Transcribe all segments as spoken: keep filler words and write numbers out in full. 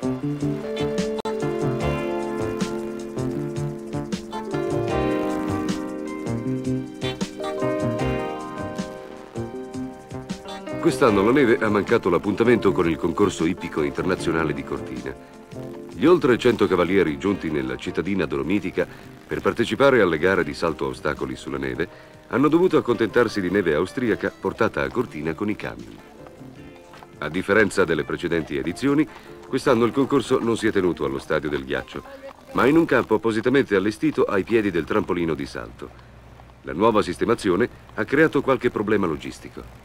Quest'anno la neve ha mancato l'appuntamento con il concorso ippico internazionale di Cortina. Gli oltre cento cavalieri giunti nella cittadina dolomitica per partecipare alle gare di salto a ostacoli sulla neve hanno dovuto accontentarsi di neve austriaca portata a Cortina con i camion. A differenza delle precedenti edizioni, quest'anno il concorso non si è tenuto allo Stadio del Ghiaccio, ma in un campo appositamente allestito ai piedi del trampolino di salto. La nuova sistemazione ha creato qualche problema logistico.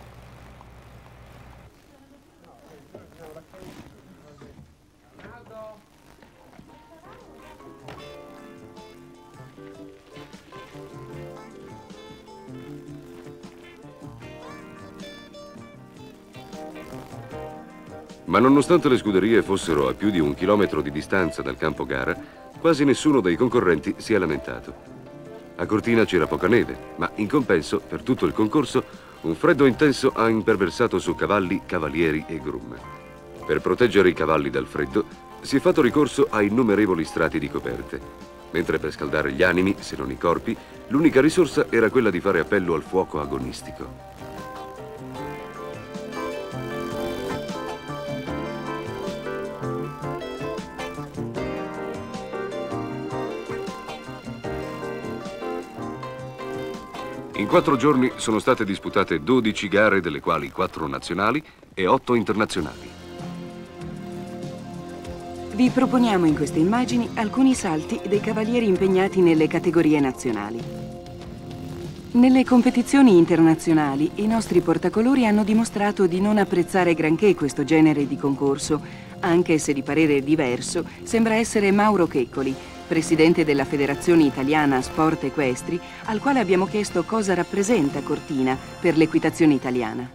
Ma nonostante le scuderie fossero a più di un chilometro di distanza dal campo gara, quasi nessuno dei concorrenti si è lamentato. A Cortina c'era poca neve, ma in compenso, per tutto il concorso, un freddo intenso ha imperversato su cavalli, cavalieri e grum. Per proteggere i cavalli dal freddo, si è fatto ricorso a innumerevoli strati di coperte, mentre per scaldare gli animi, se non i corpi, l'unica risorsa era quella di fare appello al fuoco agonistico. In quattro giorni sono state disputate dodici gare, delle quali quattro nazionali e otto internazionali. Vi proponiamo in queste immagini alcuni salti dei cavalieri impegnati nelle categorie nazionali. Nelle competizioni internazionali i nostri portacolori hanno dimostrato di non apprezzare granché questo genere di concorso, anche se di parere diverso sembra essere Mauro Checcoli, presidente della Federazione Italiana Sport Equestri, al quale abbiamo chiesto cosa rappresenta Cortina per l'equitazione italiana.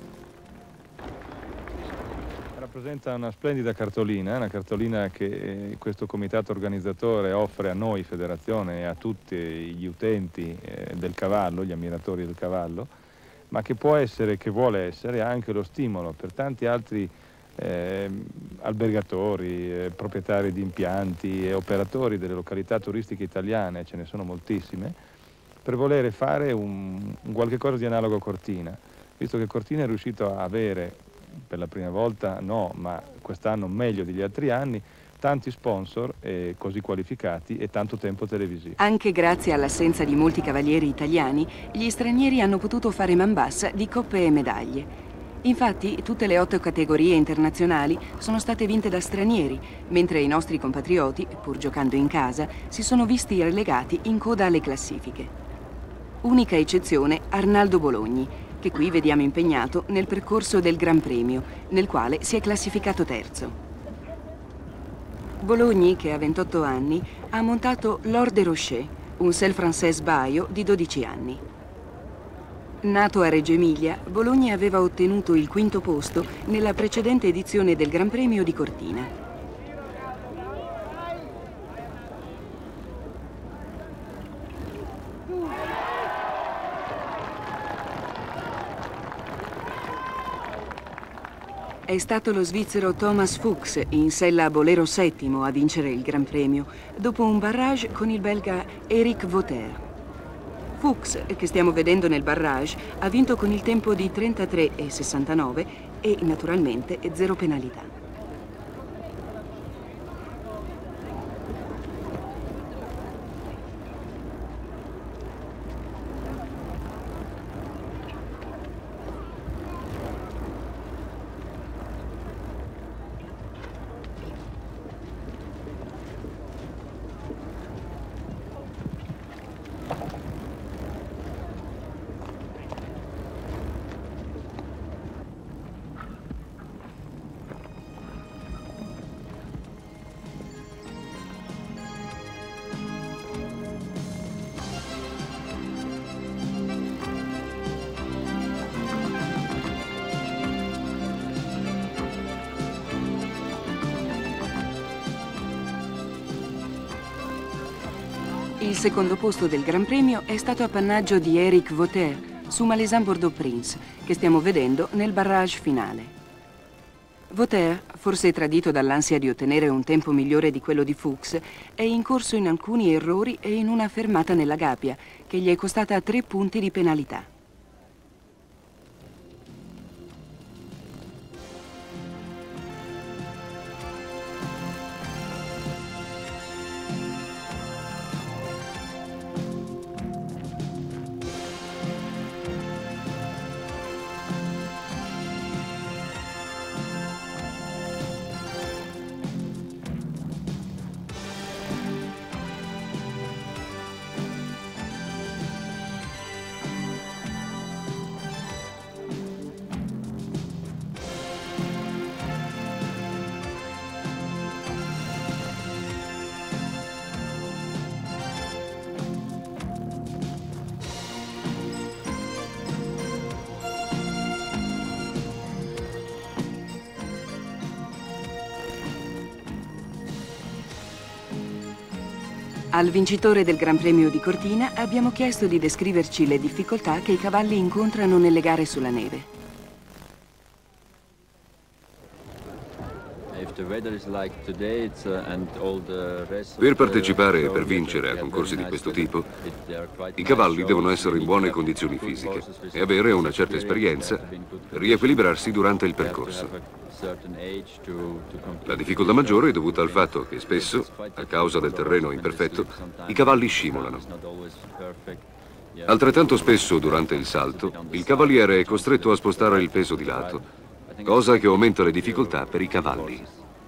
Rappresenta una splendida cartolina, una cartolina che questo comitato organizzatore offre a noi, federazione, e a tutti gli utenti del cavallo, gli ammiratori del cavallo, ma che può essere, che vuole essere anche lo stimolo per tanti altri Eh, albergatori, eh, proprietari di impianti e operatori delle località turistiche italiane, ce ne sono moltissime, per volere fare un, un qualche cosa di analogo a Cortina, visto che Cortina è riuscito a avere, per la prima volta no, ma quest'anno meglio degli altri anni, tanti sponsor eh, così qualificati e tanto tempo televisivo. Anche grazie all'assenza di molti cavalieri italiani, gli stranieri hanno potuto fare man bassa di coppe e medaglie. Infatti, tutte le otto categorie internazionali sono state vinte da stranieri, mentre i nostri compatrioti, pur giocando in casa, si sono visti relegati in coda alle classifiche. Unica eccezione Arnaldo Bologni, che qui vediamo impegnato nel percorso del Gran Premio, nel quale si è classificato terzo. Bologni, che ha ventotto anni, ha montato l'Or de Rocher, un Selle Française Baio di dodici anni. Nato a Reggio Emilia, Bologni aveva ottenuto il quinto posto nella precedente edizione del Gran Premio di Cortina. È stato lo svizzero Thomas Fuchs, in sella Bolero settimo, a vincere il Gran Premio, dopo un barrage con il belga Eric Vauter. Fuchs, che stiamo vedendo nel barrage, ha vinto con il tempo di trentatré e sessantanove e naturalmente zero penalità. Il secondo posto del Gran Premio è stato appannaggio di Eric Vauter su Malaisan Bordeaux Prince, che stiamo vedendo nel barrage finale. Vauter, forse tradito dall'ansia di ottenere un tempo migliore di quello di Fuchs, è incorso in alcuni errori e in una fermata nella gabbia, che gli è costata tre punti di penalità. Al vincitore del Gran Premio di Cortina abbiamo chiesto di descriverci le difficoltà che i cavalli incontrano nelle gare sulla neve. Per partecipare e per vincere a concorsi di questo tipo, i cavalli devono essere in buone condizioni fisiche e avere una certa esperienza per riequilibrarsi durante il percorso. La difficoltà maggiore è dovuta al fatto che spesso, a causa del terreno imperfetto, i cavalli scimolano. Altrettanto spesso durante il salto, il cavaliere è costretto a spostare il peso di lato, cosa che aumenta le difficoltà per i cavalli.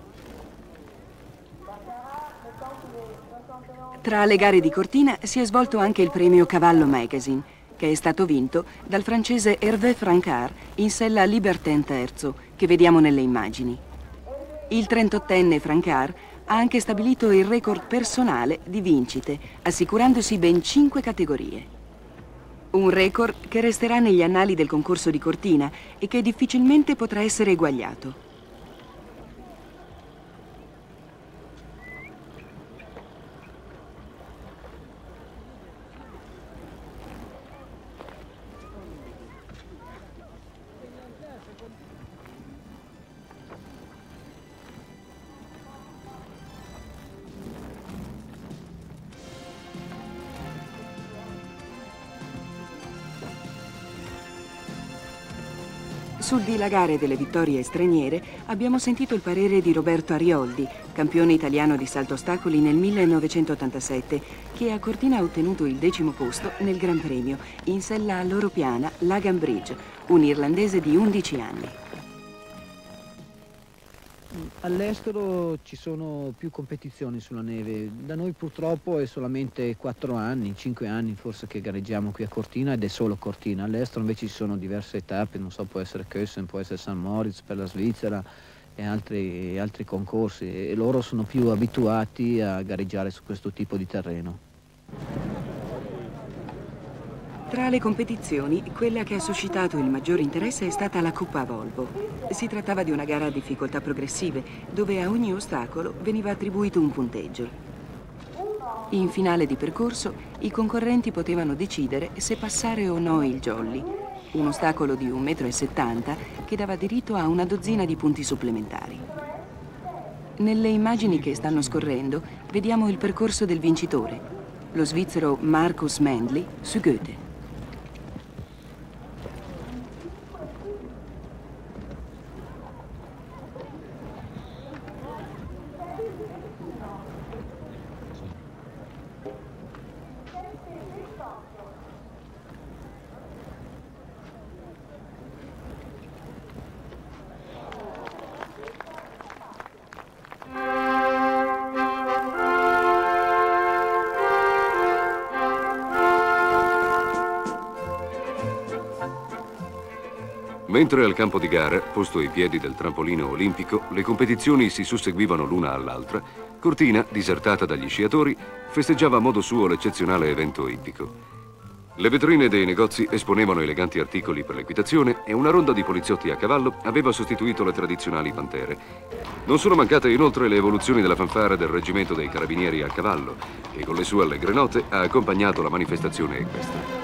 Tra le gare di Cortina si è svolto anche il premio Cavallo Magazine, che è stato vinto dal francese Hervé Francard in sella Libertin terzo, che vediamo nelle immagini. Il trentottenne Francard ha anche stabilito il record personale di vincite, assicurandosi ben cinque categorie. Un record che resterà negli annali del concorso di Cortina e che difficilmente potrà essere eguagliato. Sul dilagare delle vittorie straniere abbiamo sentito il parere di Roberto Arioldi, campione italiano di salto ostacoli nel millenovecentottantasette, che a Cortina ha ottenuto il decimo posto nel Gran Premio in sella a loro piana Lagan Bridge, un irlandese di undici anni. All'estero ci sono più competizioni sulla neve, da noi purtroppo è solamente quattro anni, cinque anni forse che gareggiamo qui a Cortina ed è solo Cortina. All'estero invece ci sono diverse tappe, non so, può essere Kösen, può essere San Moritz per la Svizzera e altri, altri concorsi, e loro sono più abituati a gareggiare su questo tipo di terreno. Tra le competizioni, quella che ha suscitato il maggior interesse è stata la Coppa Volvo. Si trattava di una gara a difficoltà progressive, dove a ogni ostacolo veniva attribuito un punteggio. In finale di percorso, i concorrenti potevano decidere se passare o no il jolly, un ostacolo di un metro e settanta che dava diritto a una dozzina di punti supplementari. Nelle immagini che stanno scorrendo, vediamo il percorso del vincitore, lo svizzero Markus Mendli su Goethe. Mentre al campo di gara, posto ai piedi del trampolino olimpico, le competizioni si susseguivano l'una all'altra, Cortina, disertata dagli sciatori, festeggiava a modo suo l'eccezionale evento ippico. Le vetrine dei negozi esponevano eleganti articoli per l'equitazione e una ronda di poliziotti a cavallo aveva sostituito le tradizionali pantere. Non sono mancate inoltre le evoluzioni della fanfara del reggimento dei carabinieri a cavallo, che con le sue allegre note ha accompagnato la manifestazione equestre.